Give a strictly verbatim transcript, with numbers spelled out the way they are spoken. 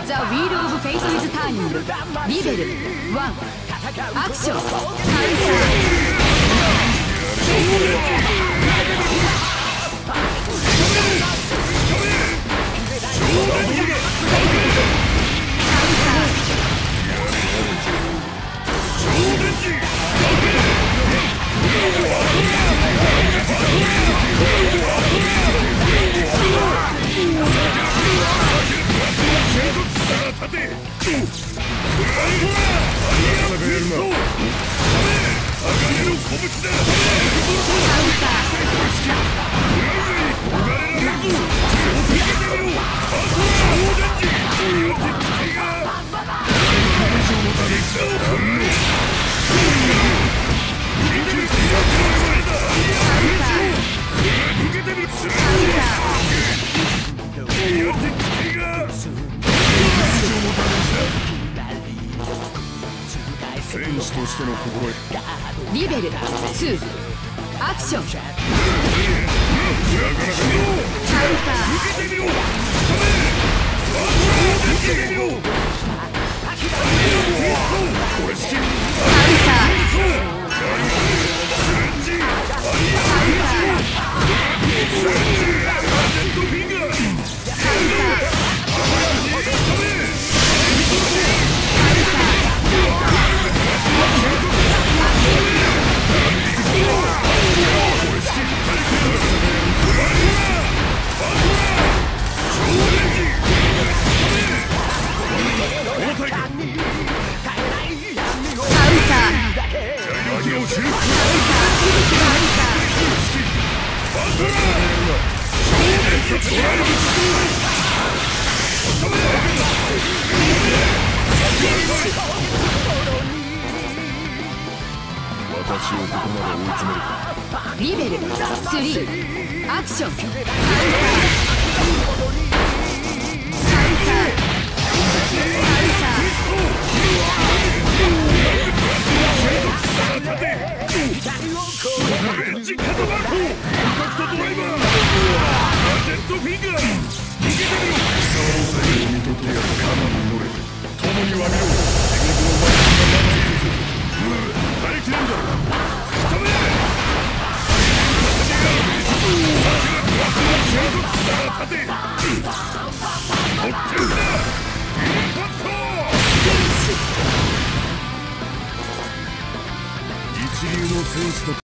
ザ・ウィール・オブ・フェイト・ウィズ・ターニングリベルワンアクションカウンタ戦士としての心得リベルツーアクションカウンター私をここまで追い詰めるか。 リベルスリーアクションカウンター一流の戦士と